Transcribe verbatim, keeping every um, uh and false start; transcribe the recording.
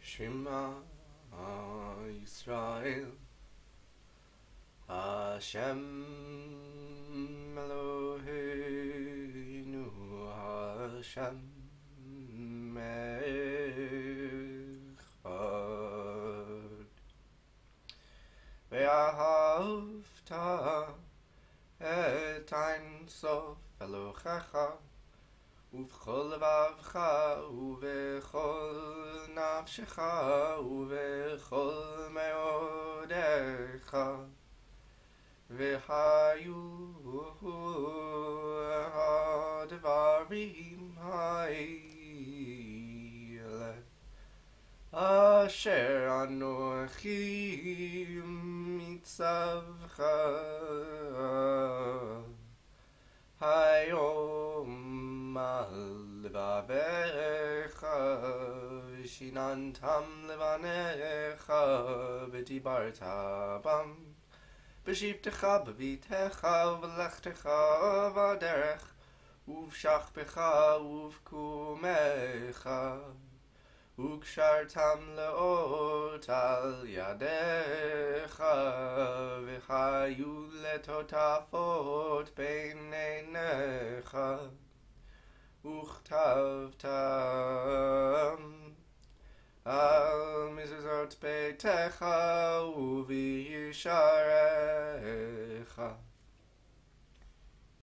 Shema Yisrael Hashem Eloheinu Hashem Echad Vahafta et Ein Sof Elohecha ובכל לבבך ובכל נפשך ובכל מאודך והיו הדברים האלה אשר אנוכי מצווך היום על לבביך ושיננתם לבניך ודיברת בם בשבתך בביתך ובלכתך בדרך ובשכבך ובקומך וקשרתם לאות על ידיך וחיו לטוטפות בין עיניך וכתבתם על מזוזות ביתך ובישעריך